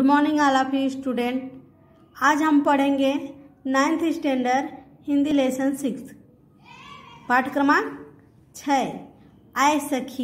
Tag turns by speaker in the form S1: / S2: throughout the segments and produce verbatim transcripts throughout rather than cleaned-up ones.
S1: Morning all of you student. आज हम पढ़ेंगे ninth standard Hindi lesson six पाठ क्रमांक छः आए सखी।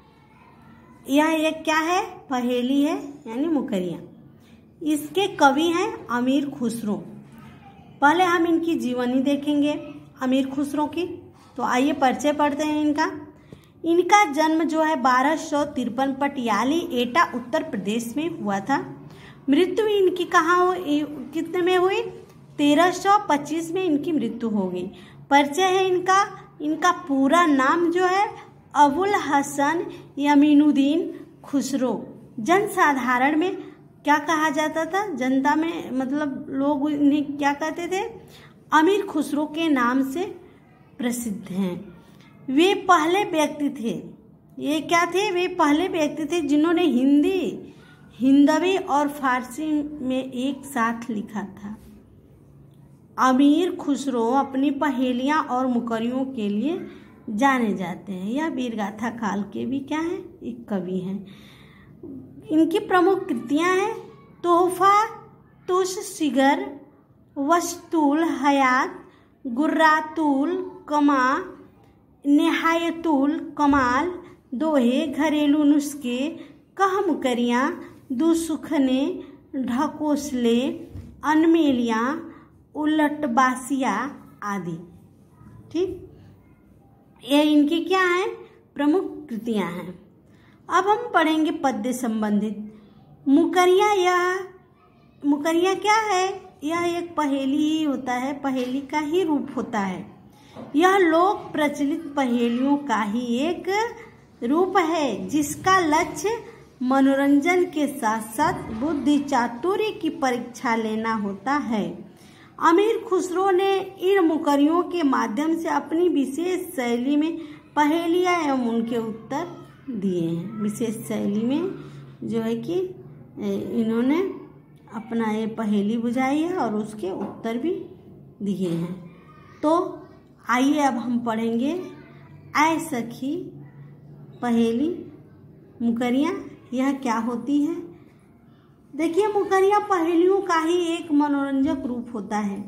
S1: यह एक क्या है? पहेली है यानी मुकरियाँ। इसके कवि हैं अमीर खुसरो। पहले हम इनकी जीवनी देखेंगे अमीर खुसरो की। तो आइए परिचय पढ़ते हैं इनका। इनका जन्म जो है बारह सौ तिरपन पटियाली एटा उत्तर प्रदेश में हुआ था। मृत्यु इनकी कहाँ हो कितने में हुई? तेरह सौ पच्चीस में इनकी मृत्यु हो गई। परिचय है इनका। इनका पूरा नाम जो है अबुल हसन यमीनुद्दीन खुसरो। जनसाधारण में क्या कहा जाता था? जनता में मतलब लोग इन्हें क्या कहते थे? अमीर खुसरो के नाम से प्रसिद्ध हैं। वे पहले व्यक्ति थे, ये क्या थे? वे पहले व्यक्ति थे जिन्होंने हिंदी, हिंदवी और फारसी में एक साथ लिखा था। अमीर खुसरो अपनी पहेलियां और मुकरियों के लिए जाने जाते हैं। यह वीरगाथा काल के भी क्या हैं? एक कवि हैं। इनकी प्रमुख कृतियां हैं तोहफा तुश सिगर, वस्तुल हयात, गुर्रातुल कमा, निहायतुल कमाल, दोहे, घरेलू नुस्खे, कह मुकरियाँ, दुसुखने, ढकोसले, अनमेलियाँ, उलटबासिया आदि। ठीक, ये इनकी क्या है? प्रमुख कृतियां हैं। अब हम पढ़ेंगे पद्य संबंधित मुकरियाँ। यह मुकरियाँ क्या है? यह एक पहेली ही होता है, पहेली का ही रूप होता है। यह लोक प्रचलित पहेलियों का ही एक रूप है जिसका लक्ष्य मनोरंजन के साथ साथ बुद्धि चातुर्य की परीक्षा लेना होता है। अमीर खुसरो ने इन मुकरियों के माध्यम से अपनी विशेष शैली में पहेलियां एवं उनके उत्तर दिए हैं। विशेष शैली में जो है कि इन्होंने अपना ये पहेली बुझाई है और उसके उत्तर भी दिए हैं। तो आइए अब हम पढ़ेंगे आए सखी पहेली मुकरियाँ। यह क्या होती है? देखिए, मुकरियाँ पहेलियों का ही एक मनोरंजक रूप होता है।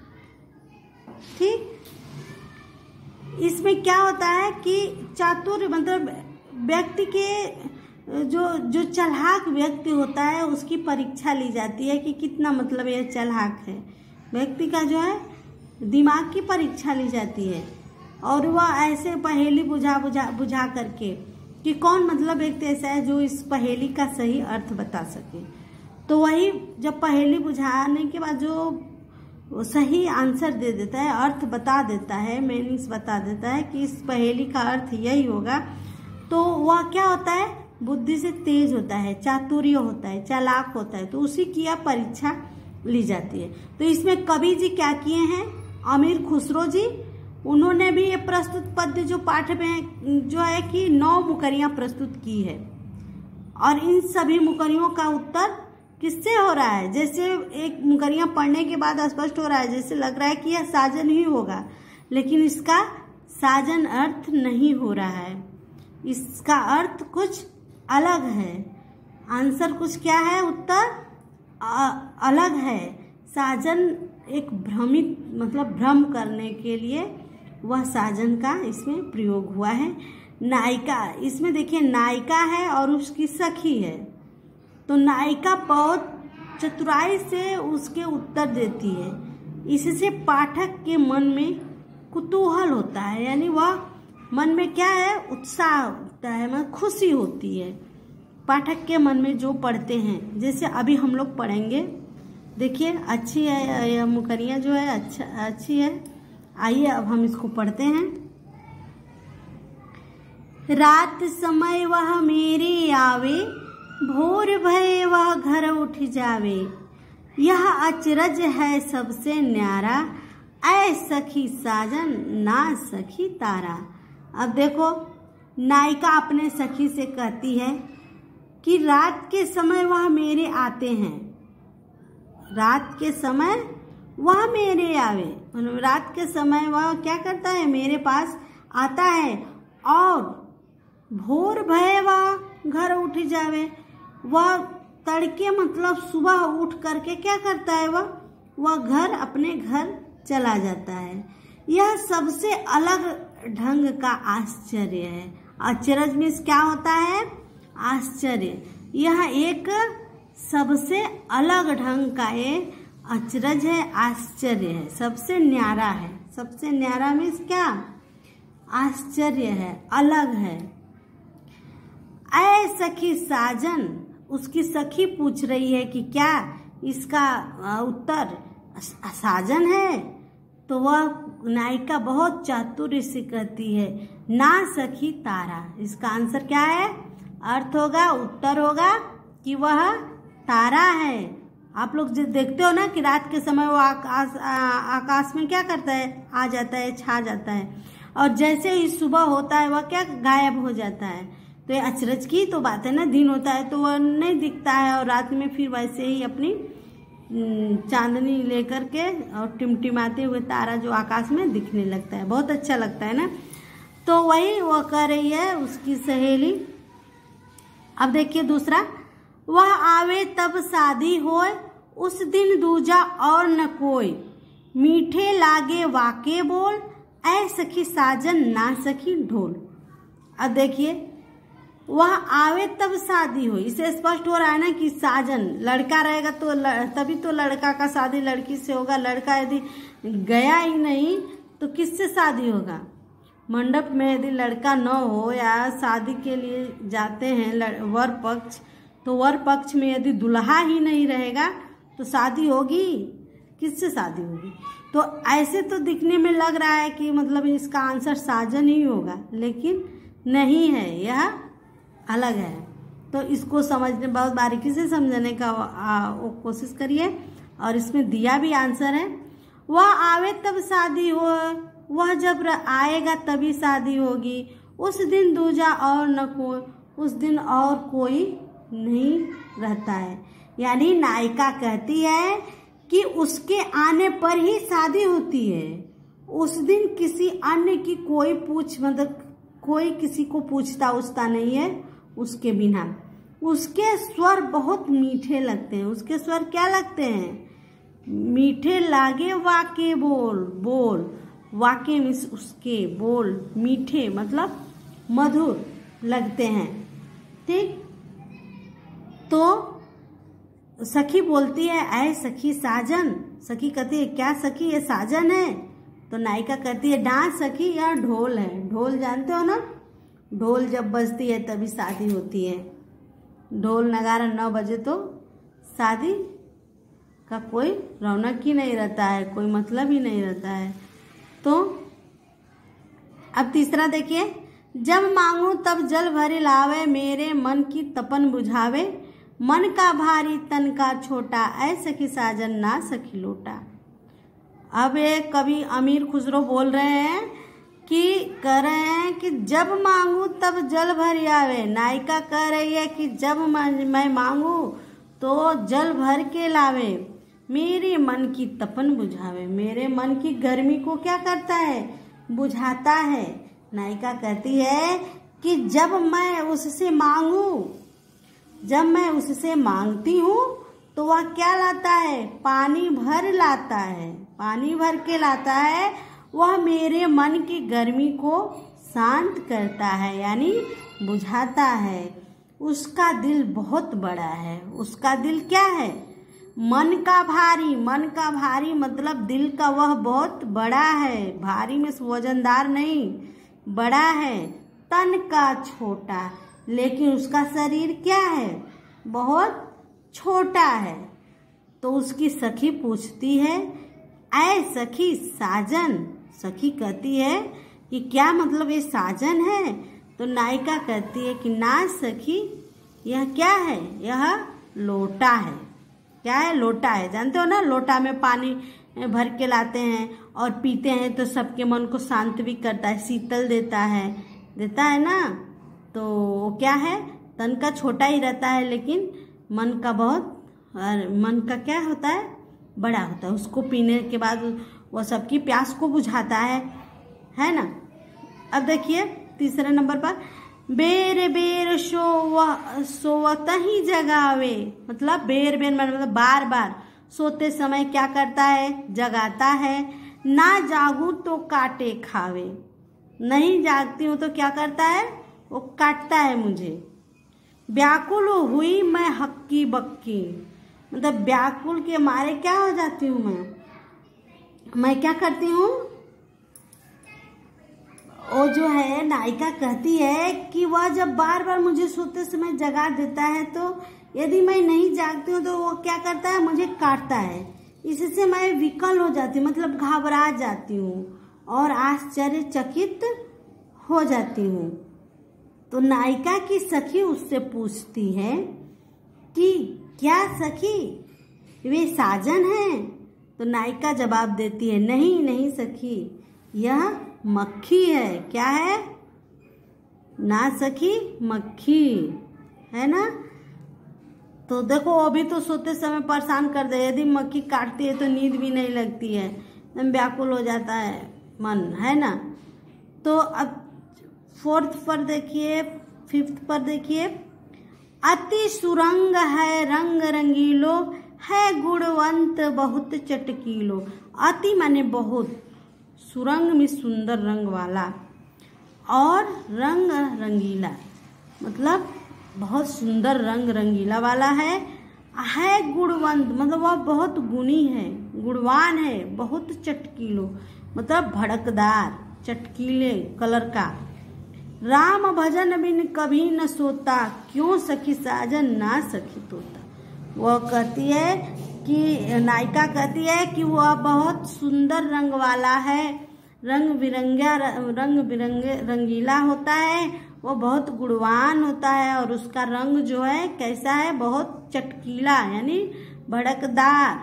S1: ठीक, इसमें क्या होता है कि चातुर्य मतलब व्यक्ति के जो जो चालाक व्यक्ति होता है उसकी परीक्षा ली जाती है कि कितना मतलब यह चालाक है। व्यक्ति का जो है दिमाग की परीक्षा ली जाती है और वह ऐसे पहेली बुझा बुझा बुझा करके कि कौन मतलब व्यक्ति ऐसा है जो इस पहेली का सही अर्थ बता सके। तो वही जब पहेली बुझाने के बाद जो सही आंसर दे देता है, अर्थ बता देता है, मीनिंग्स बता देता है कि इस पहेली का अर्थ यही होगा, तो वह क्या होता है? बुद्धि से तेज होता है, चातुर्य होता है, चालाक होता है। तो उसी की यह परीक्षा ली जाती है। तो इसमें कवि जी क्या किए हैं? अमीर खुसरो जी, उन्होंने भी ये प्रस्तुत पद्य जो पाठ में जो है कि नौ मुकरियाँ प्रस्तुत की है और इन सभी मुकरियों का उत्तर किससे हो रहा है? जैसे एक मुकरियाँ पढ़ने के बाद स्पष्ट हो रहा है, जैसे लग रहा है कि यह साजन ही होगा, लेकिन इसका साजन अर्थ नहीं हो रहा है। इसका अर्थ कुछ अलग है। आंसर कुछ क्या है? उत्तर आ, अलग है। साजन एक भ्रमित मतलब भ्रम करने के लिए वह साजन का इसमें प्रयोग हुआ है। नायिका, इसमें देखिए नायिका है और उसकी सखी है। तो नायिका बहुत चतुराई से उसके उत्तर देती है। इससे पाठक के मन में कुतूहल होता है, यानी वह मन में क्या है? उत्साह होता है, मतलब खुशी होती है पाठक के मन में जो पढ़ते हैं। जैसे अभी हम लोग पढ़ेंगे, देखिए अच्छी है यह मुकरियाँ जो है, अच्छा अच्छी है। आइए अब हम इसको पढ़ते हैं। रात समय वह मेरे आवे, भोर भये वह घर उठ जावे, यह अचरज है सबसे न्यारा, ऐ सखी साजन ना सखी तारा। अब देखो, नायिका अपने सखी से कहती है कि रात के समय वह मेरे आते हैं। रात के समय वह मेरे आवे, रात के समय वह क्या करता है? मेरे पास आता है। और भोर भये वह घर उठ जावे, वह तड़के मतलब सुबह उठ करके क्या करता है, वह वह घर अपने घर चला जाता है। यह सबसे अलग ढंग का आश्चर्य है। आश्चर्य मीन्स क्या होता है, आश्चर्य। यह एक सबसे अलग ढंग का ये अचरज है, आश्चर्य है, सबसे न्यारा है। सबसे न्यारा मीन्स क्या, आश्चर्य है, अलग है। ऐ सखी साजन, उसकी सखी पूछ रही है कि क्या इसका उत्तर साजन है। तो वह नायिका बहुत चातुर्य से कहती है, ना सखी तारा। इसका आंसर क्या है, अर्थ होगा, उत्तर होगा कि वह तारा है। आप लोग जो देखते हो ना कि रात के समय वो आकाश आकाश में क्या करता है, आ जाता है, छा जाता है, और जैसे ही सुबह होता है वह क्या गायब हो जाता है। तो ये अचरज की तो बात है ना, दिन होता है तो वह नहीं दिखता है, और रात में फिर वैसे ही अपनी चांदनी लेकर के और टिमटिमाते हुए तारा जो आकाश में दिखने लगता है, बहुत अच्छा लगता है ना। तो वही वो कह रही है उसकी सहेली। अब देखिए दूसरा, वह आवे तब शादी होए, उस दिन दूजा और न कोई, मीठे लागे वाके बोल, ऐ सखी साजन ना सखी ढोल। अब देखिए, वह आवे तब शादी हो, इसे स्पष्ट हो रहा है ना कि साजन लड़का रहेगा तो ल, तभी तो लड़का का शादी लड़की से होगा। लड़का यदि गया ही नहीं तो किससे शादी होगा। मंडप में यदि लड़का न हो या शादी के लिए जाते हैं वर पक्ष, तो वर पक्ष में यदि दुल्हा ही नहीं रहेगा तो शादी होगी, किससे शादी होगी। तो ऐसे तो दिखने में लग रहा है कि मतलब इसका आंसर साजन ही होगा, लेकिन नहीं है, यह अलग है। तो इसको समझने, बहुत बारीकी से समझने का वो कोशिश करिए। और इसमें दिया भी आंसर है, वह आवे तब शादी हो, वह जब आएगा तभी शादी होगी, उस दिन दूजा और न कोई, उस दिन और कोई नहीं रहता है। यानी नायिका कहती है कि उसके आने पर ही शादी होती है, उस दिन किसी अन्य की कोई पूछ मतलब कोई किसी को पूछता उछता नहीं है उसके बिना। उसके स्वर बहुत मीठे लगते हैं। उसके स्वर क्या लगते हैं, मीठे लागे वाके बोल, बोल वाके में उसके बोल मीठे मतलब मधुर लगते हैं। ठीक, तो सखी बोलती है, ऐ सखी साजन। सखी कहती है, क्या सखी ये साजन है। तो नायिका कहती है, डांस सखी, यह ढोल है। ढोल जानते हो ना, ढोल जब बजती है तभी शादी होती है। ढोल नगारा न बजे तो शादी का कोई रौनक ही नहीं रहता है, कोई मतलब ही नहीं रहता है। तो अब तीसरा देखिए, जब मांगू तब जल भरी लावे, मेरे मन की तपन बुझावे, मन का भारी तन का छोटा, ऐ सखी साजन ना सखी लोटा। अब एक कवि अमीर खुसरो बोल रहे हैं कि कह रहे हैं कि जब मांगू तब जल भर आवे। नायिका कह रही है कि जब मैं मांगू तो जल भर के लावे, मेरे मन की तपन बुझावे, मेरे मन की गर्मी को क्या करता है, बुझाता है। नायिका कहती है कि जब मैं उससे मांगू, जब मैं उससे मांगती हूँ तो वह क्या लाता है, पानी भर लाता है, पानी भर के लाता है। वह मेरे मन की गर्मी को शांत करता है, यानी बुझाता है। उसका दिल बहुत बड़ा है। उसका दिल क्या है, मन का भारी। मन का भारी मतलब दिल का वह बहुत बड़ा है, भारी में वजनदार नहीं, बड़ा है। तन का छोटा, लेकिन उसका शरीर क्या है, बहुत छोटा है। तो उसकी सखी पूछती है, ऐ सखी साजन। सखी कहती है कि क्या मतलब ये साजन है। तो नायिका कहती है कि ना सखी, यह क्या है, यह लोटा है। क्या है, लोटा है। जानते हो ना, लोटा में पानी भर के लाते हैं और पीते हैं तो सबके मन को शांत भी करता है, शीतल देता है, देता है ना। तो क्या है, तन का छोटा ही रहता है, लेकिन मन का बहुत, मन का क्या होता है, बड़ा होता है। उसको पीने के बाद वह सबकी प्यास को बुझाता है, है ना। अब देखिए तीसरे नंबर पर, बेर बेर सोव सोवत ही जगावे, मतलब बेर बेर मतलब बार बार सोते समय क्या करता है, जगाता है। ना जागू तो काटे खावे, नहीं जागती हूँ तो क्या करता है, वो काटता है मुझे। व्याकुल हुई मैं हक्की बक्की, मतलब व्याकुल के मारे क्या हो जाती हूँ मैं मैं क्या करती हूँ, वो जो है नायिका कहती है कि वह जब बार बार मुझे सोते समय जगा देता है, तो यदि मैं नहीं जागती हूँ तो वो क्या करता है, मुझे काटता है। इससे मैं विकल हो जाती हूँ, मतलब घबरा जाती हूँ और आश्चर्यचकित हो जाती हूँ। तो नायिका की सखी उससे पूछती है कि क्या सखी वे साजन हैं? तो नायिका जवाब देती है, नहीं नहीं सखी, यह मक्खी है। क्या है ना सखी, मक्खी है ना। तो देखो अभी तो सोते समय परेशान कर दे, यदि मक्खी काटती है तो नींद भी नहीं लगती है, एकदम व्याकुल हो जाता है मन, है ना। तो अब फोर्थ पर देखिए, फिफ्थ पर देखिए, अति सुरंग है रंग रंगीलो, है गुणवंत बहुत चटकीलो। अति माने बहुत, सुरंग में सुंदर रंग वाला, और रंग रंगीला मतलब बहुत सुंदर रंग रंगीला वाला है। है गुणवंत मतलब वह बहुत गुणी है, गुणवान है। बहुत चटकीलो मतलब भड़कदार, चटकीले कलर का। राम भजन बिन कभी न सोता, क्यों सखी साजन ना सखी तोता। वह कहती है कि नायिका कहती है कि वह बहुत सुंदर रंग वाला है, रंग बिरंगा रंग बिरंगे रंगीला होता है, वो बहुत गुणवान होता है, और उसका रंग जो है कैसा है, बहुत चटकीला यानी भड़कदार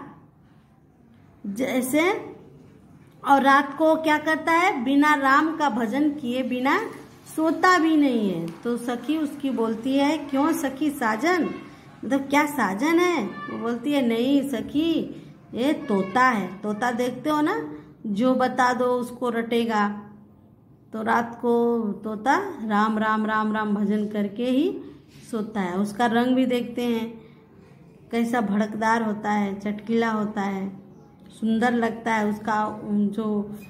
S1: जैसे। और रात को क्या करता है, बिना राम का भजन किए बिना सोता भी नहीं है। तो सखी उसकी बोलती है, क्यों सखी साजन, मतलब क्या साजन है। वो बोलती है, नहीं सखी ये तोता है। तोता देखते हो ना, जो बता दो उसको रटेगा। तो रात को तोता राम राम राम राम भजन करके ही सोता है। उसका रंग भी देखते हैं कैसा भड़कदार होता है, चटकीला होता है, सुंदर लगता है उसका जो,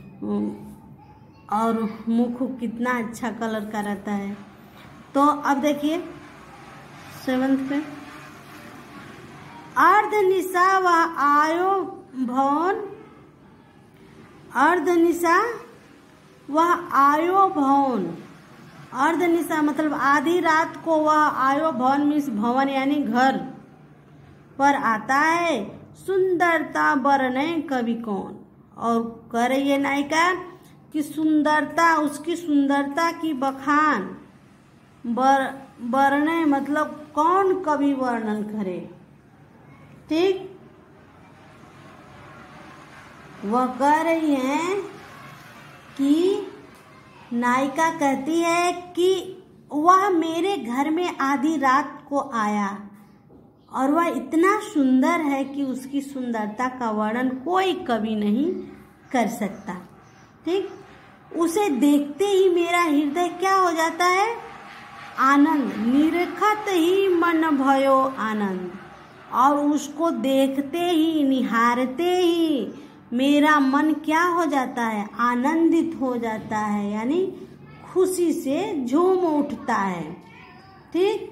S1: और मुख कितना अच्छा कलर का रहता है। तो अब देखिए सेवंथ पे, अर्ध निशा व आयो भवन, अर्ध निशा वह आयो भवन, अर्ध निशा मतलब आधी रात को वह आयो भवन में, भवन यानी घर पर आता है। सुंदरता वर्णय कवि कौन, और कह रही है नायिका कि सुंदरता, उसकी सुंदरता की बखान, वर्णय मतलब कौन कवि वर्णन करे। ठीक, वह कह रही है कि नायिका कहती है कि वह मेरे घर में आधी रात को आया और वह इतना सुंदर है कि उसकी सुंदरता का वर्णन कोई कवि नहीं कर सकता। ठीक, उसे देखते ही मेरा हृदय क्या हो जाता है, आनंद, निरखत ही मन भयो आनंद, और उसको देखते ही, निहारते ही मेरा मन क्या हो जाता है, आनंदित हो जाता है, यानी खुशी से झूम उठता है। ठीक,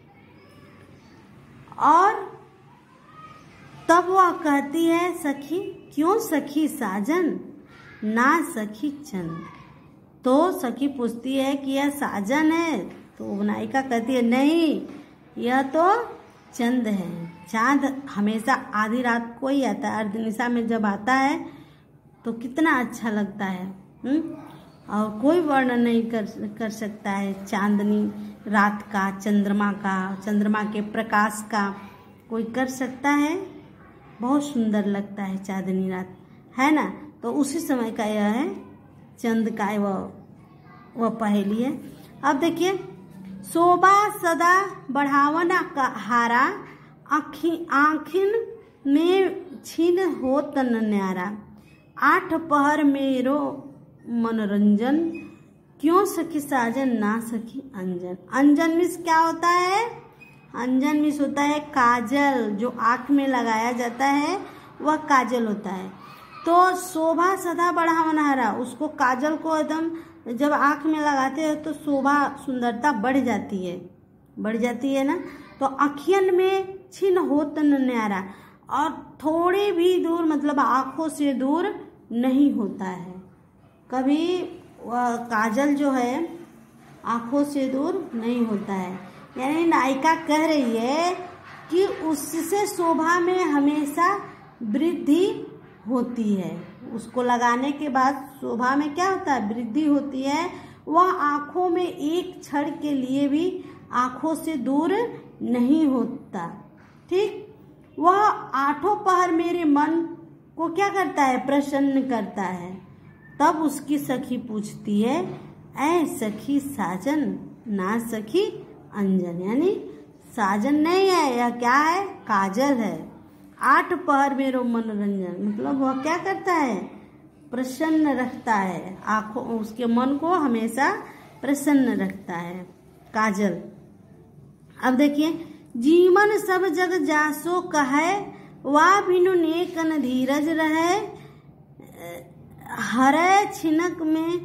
S1: और तब वह कहती है, सखी क्यों सखी साजन ना सखी चंद। तो सखी पूछती है कि यह साजन है, तो नायिका कहती है, नहीं यह तो चंद है। चांद हमेशा आधी रात को ही आता है, अर्धनिशा में जब आता है तो कितना अच्छा लगता है। हुँ? और कोई वर्णन नहीं कर कर सकता है चांदनी रात का, चंद्रमा का, चंद्रमा के प्रकाश का कोई कर सकता है। बहुत सुंदर लगता है चांदनी रात, है ना। तो उसी समय का यह है, चंद का वह वह पहेली है। अब देखिए, शोभा सदा बढ़ावना का हारा, आखि आखिन में छीन हो तन न्यारा। आठ पहर मेरो मनोरंजन, क्यों सखी साजन ना सखी अंजन। अंजन मीन्स क्या होता है? अंजन मीन्स होता है काजल, जो आँख में लगाया जाता है वह काजल होता है। तो शोभा सदा बढ़ावन हरा, उसको काजल को एकदम जब आँख में लगाते हैं तो शोभा सुंदरता बढ़ जाती है, बढ़ जाती है ना। तो अखियन में छिन होत न न्यारा, और थोड़ी भी दूर मतलब आँखों से दूर नहीं होता है। कभी वह काजल जो है आँखों से दूर नहीं होता है। यानी नायिका कह रही है कि उससे शोभा में हमेशा वृद्धि होती है। उसको लगाने के बाद शोभा में क्या होता है? वृद्धि होती है। वह आँखों में एक क्षण के लिए भी आँखों से दूर नहीं होता। ठीक, वह आठों पहर मेरे मन को क्या करता है? प्रसन्न करता है। तब उसकी सखी पूछती है, ऐ सखी साजन ना सखी अंजन। यानी साजन नहीं है, यह क्या है? काजल है। आठ पहर मेरो मनोरंजन, मतलब वह क्या करता है? प्रसन्न रखता है, आंखों उसके मन को हमेशा प्रसन्न रखता है काजल। अब देखिए, जीवन सब जग जासो कहे, वा बिनु नेकन धीरज रहे, हरे छिनक में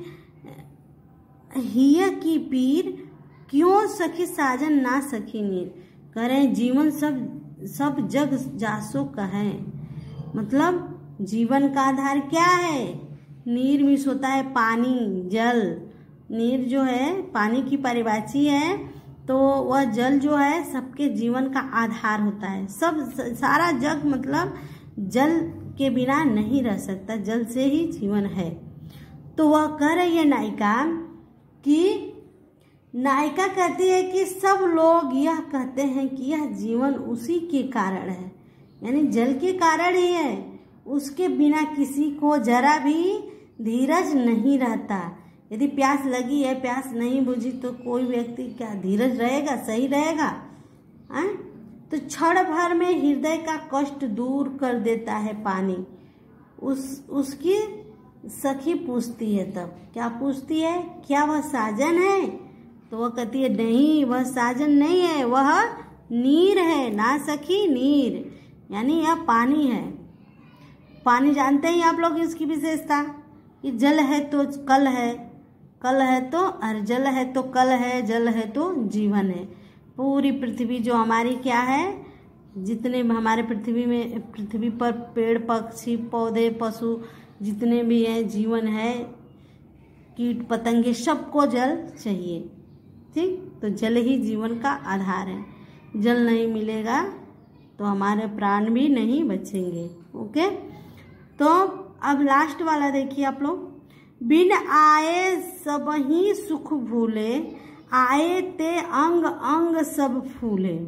S1: हिय की पीर, क्यों सखी साजन ना सखी नीर। करें जीवन सब सब जग जासो कहे, मतलब जीवन का आधार क्या है? नीर मीन्स होता है पानी, जल। नीर जो है पानी की परिभाषी है, तो वह जल जो है सबके जीवन का आधार होता है। सब सारा जग मतलब जल के बिना नहीं रह सकता, जल से ही जीवन है। तो वह कह रही है नायिका कि नायिका कहती है कि सब लोग यह कहते हैं कि यह जीवन उसी के कारण है, यानी जल के कारण ही है। उसके बिना किसी को जरा भी धीरज नहीं रहता। यदि प्यास लगी है, प्यास नहीं बुझी तो कोई व्यक्ति क्या धीरज रहेगा? सही रहेगा? हैं? तो क्षण भर में हृदय का कष्ट दूर कर देता है पानी। उस उसकी सखी पूछती है, तब क्या पूछती है? क्या वह साजन है? तो वह कहती है नहीं, वह साजन नहीं है, वह नीर है ना सखी, नीर। यानी यह पानी है। पानी जानते हैं आप लोग इसकी विशेषता कि जल है तो कल है, कल है तो और जल है तो कल है, जल है तो जीवन है। पूरी पृथ्वी जो हमारी क्या है, जितने हमारे पृथ्वी में पृथ्वी पर पेड़ पक्षी पौधे पशु जितने भी हैं, जीवन है, कीट पतंगे, सबको जल चाहिए। ठीक, तो जल ही जीवन का आधार है। जल नहीं मिलेगा तो हमारे प्राण भी नहीं बचेंगे। ओके, तो अब लास्ट वाला देखिए आप लोग। बिन आए सब ही सुख भूले, आए ते अंग अंग सब फूले,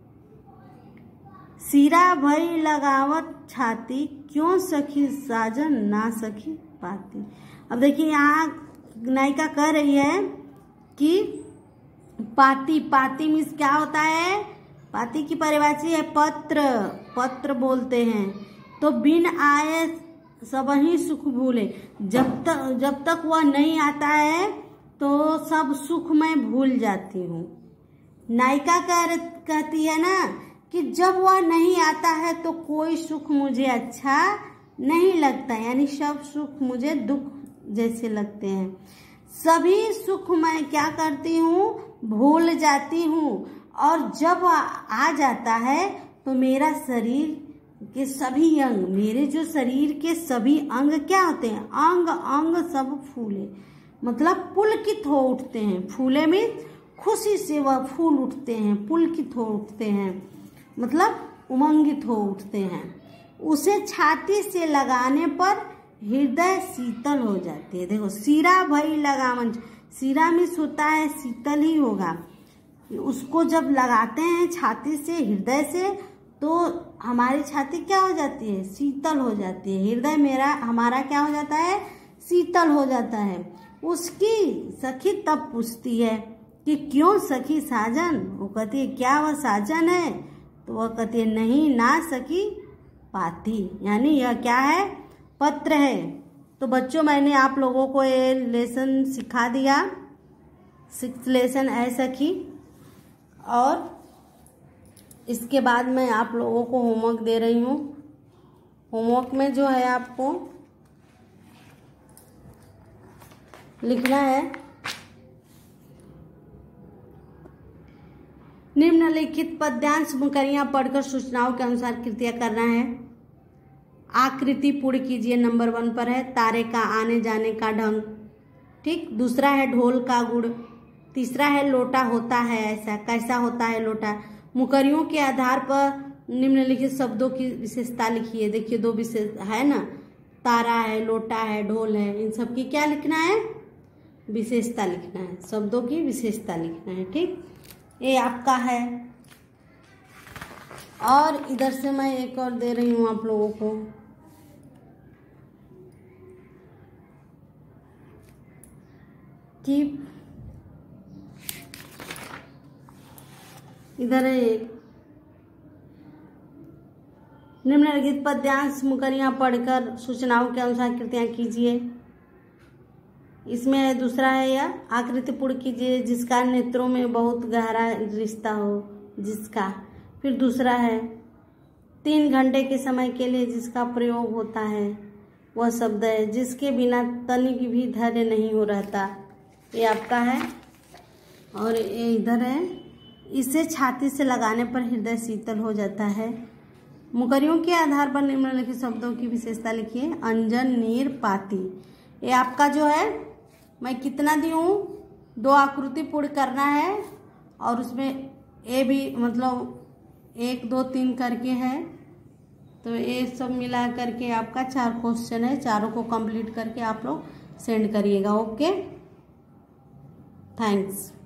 S1: सिरा भई लगावत छाती, क्यों सखी साजन ना सखी पाती। अब देखिए यहाँ नायिका कह रही है कि पाती, पाती मीन्स क्या होता है? पाती की परिभाषा है पत्र, पत्र बोलते हैं। तो बिन आए सब ही सुख भूले, जब तक जब तक वह नहीं आता है तो सब सुख मैं भूल जाती हूँ। नायिका कह कहती है ना कि जब वह नहीं आता है तो कोई सुख मुझे अच्छा नहीं लगता, यानी सब सुख मुझे दुख जैसे लगते हैं। सभी सुख मैं क्या करती हूँ? भूल जाती हूँ। और जब आ जाता है तो मेरा शरीर के सभी अंग, मेरे जो शरीर के सभी अंग क्या होते हैं? अंग अंग सब फूले, मतलब पुलकित हो उठते हैं। फूले में खुशी से वह फूल उठते हैं, पुलकित हो उठते हैं, मतलब उमंगित हो उठते हैं। उसे छाती से लगाने पर हृदय शीतल हो जाती है। देखो, सिरा भई लगावन, सिरा में होता है शीतल ही होगा। उसको जब लगाते हैं छाती से, हृदय से, तो हमारी छाती क्या हो जाती है? शीतल हो जाती है। हृदय मेरा हमारा क्या हो जाता है? शीतल हो जाता है। उसकी सखी तब पूछती है कि क्यों सखी साजन। वो कहती है क्या वह साजन है? तो वह कहती है नहीं, ना सखी पाती, यानी यह क्या है? पत्र है। तो बच्चों, मैंने आप लोगों को ये लेसन सिखा दिया। सिक्स लेसन है सखी। और इसके बाद मैं आप लोगों को होमवर्क दे रही हूँ। होमवर्क में जो है आपको लिखना है निम्नलिखित पद्यांश मुकरियां पढ़कर सूचनाओं के अनुसार कृतियां करना है। आकृति पूर्ण कीजिए, नंबर वन पर है तारे का आने जाने का ढंग, ठीक। दूसरा है ढोल का गुड़। तीसरा है लोटा होता है ऐसा, कैसा होता है लोटा। मुकरियों के आधार पर निम्नलिखित शब्दों की विशेषता लिखिए। देखिए दो विशेष है ना, तारा है, लोटा है, ढोल है, इन सब की क्या लिखना है, विशेषता लिखना है, शब्दों की विशेषता लिखना है, ठीक। ये आपका है। और इधर से मैं एक और दे रही हूँ आप लोगों को, कि इधर है निम्नलिखित पद्यांश मुकरियां पढ़कर सूचनाओं के अनुसार कृतियां कीजिए। इसमें है दूसरा है यह आकृति पूर्ण कीजिए जिसका नेत्रों में बहुत गहरा रिश्ता हो, जिसका। फिर दूसरा है तीन घंटे के समय के लिए जिसका प्रयोग होता है वह शब्द है जिसके बिना तनिक भी धैर्य नहीं हो रहता, ये आपका है। और ये इधर है इसे छाती से लगाने पर हृदय शीतल हो जाता है। मुकरियों के आधार पर निम्नलिखित शब्दों की विशेषता लिखिए। अंजन, नीर, पाती, ये आपका जो है मैं कितना दी हूँ, दो आकृति पूर्ण करना है और उसमें ए भी मतलब एक दो तीन करके है, तो ये सब मिला करके आपका चार क्वेश्चन है। चारों को कंप्लीट करके आप लोग सेंड करिएगा। Okay, thanks.